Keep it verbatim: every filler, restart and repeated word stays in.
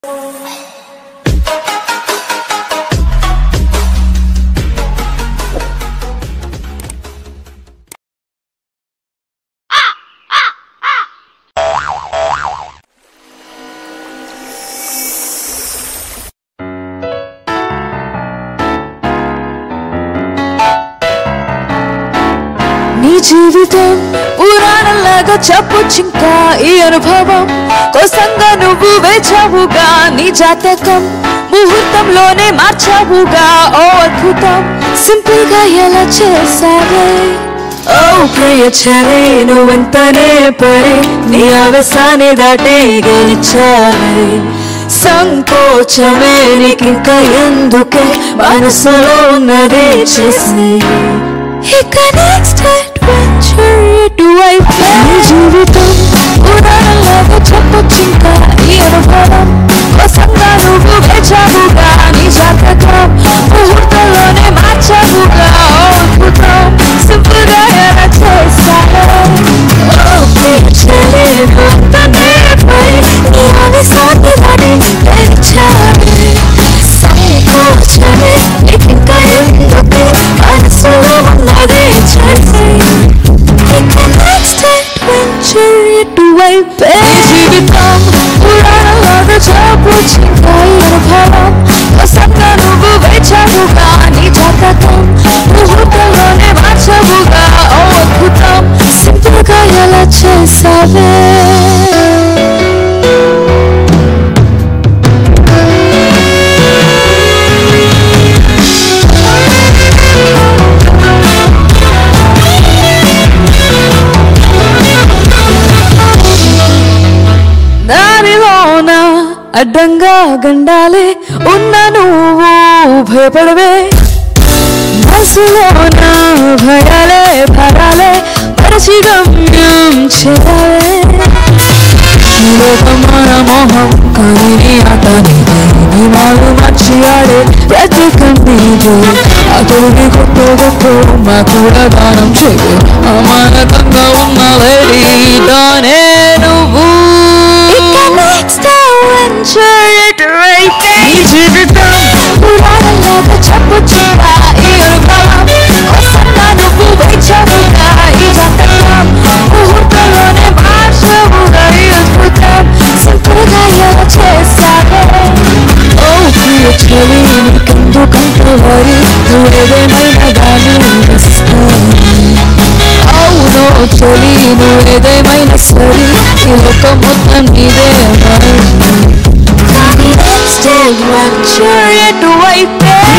నీ జీవితం పురాణంలాగా చెప్పొచ్చింకా ఈ అనుభవం కోసంగా నువ్వు వేచావుగా నీ జాతకం ముహూర్తంలోనే మార్చావుగా ఓ అద్భుతం సింపుల్ గా ఎలా చేసావే ఓ ప్రియచరే నువ్వెంతనే పరే నీ ఆవేశాన్ని దాటే గెలిచావే సంకోచమే నీకింకా ఎందుకే మనసులో ఉన్నదే చేసి ఇక నెక్స్ట్ అడ్వెంచర్ ఎటువైపే నీ జీవితం పురాణంలాగా చెప్పొచ్చింకా ఈ అనుభవం కోసంగా నువ్వు వేచావుగా నీ జాతకం ముహూర్తంలోనే మార్చావుగా ఓ అద్భుతం సింపుల్ గా ఎలా చేశావే ఓ ప్రియచరే నువ్వెంతనే పరే నీ ఆవేశాన్ని దాటి గెలిచావే సంకోచమే నీకింకా ఎందుకే మనసులో ఉన్నదే చేసి ఇక నెక్స్ట్ అడ్వెంచర్ ఎటువైపే జీవితం పురాణంలాగా చెప్పొచ్చింకా ఈ అనుభవం కోసంగా నువ్వు వేచావుగా నీ జాతకం ముహూర్తంలోనే మార్చావుగా ఓ అద్భుతం సింపుల్ గా ఎలా చేసావే అడ్డంగా గండాలే ఉన్న నువ్వు భయపడవే మనసులోన భయాలే భరాలే మరచి గమ్యం చేయాలే లోకమాన మోహం కానీ నీ ఆట నీదే నీ మాలు మార్చి ఆడే ప్రత్యేకం నీదే అతడిని గొప్ప గొప్ప మా కూడా దానం చేయు అమానకంగా ఉన్న లేడీ దానే నువ్వు నీ జీవితం పురాణంలాగా చెప్పొచ్చింకా ఈ అనుభవం కోసంగా నువ్వు వేచావుగా ఈ జాతకం ముహూర్తంలోనే మార్చావుగా ఈ అద్భుతం సింపుల్ గా ఎలా చేశావే ఓ ప్రియచరి నీకెందుకంత వరి నువ్వేదేమైనా గానీ అవునో చలి నువ్వేదేమైనా సరి ఈ లోకం మొత్తం నీదే మరి adventure ఎటువైపే